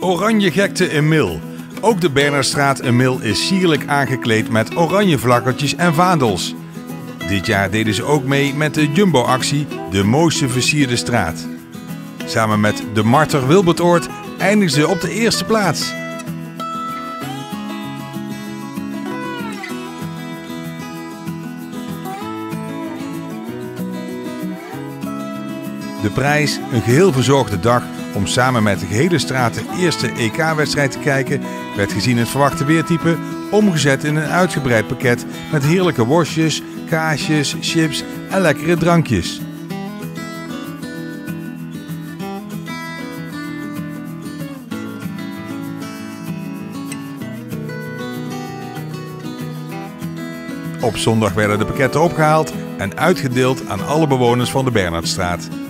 Oranje gekte in Mil. Ook de Bernhardstraat in Mil is sierlijk aangekleed met oranje vlaggetjes en vaandels. Dit jaar deden ze ook mee met de Jumbo-actie De Mooiste Versierde Straat. Samen met de Marter Wilbertoord eindigen ze op de eerste plaats. De prijs, een geheel verzorgde dag om samen met de gehele straat de eerste EK-wedstrijd te kijken, werd gezien het verwachte weertype omgezet in een uitgebreid pakket met heerlijke worstjes, kaasjes, chips en lekkere drankjes. Op zondag werden de pakketten opgehaald en uitgedeeld aan alle bewoners van de Bernhardstraat.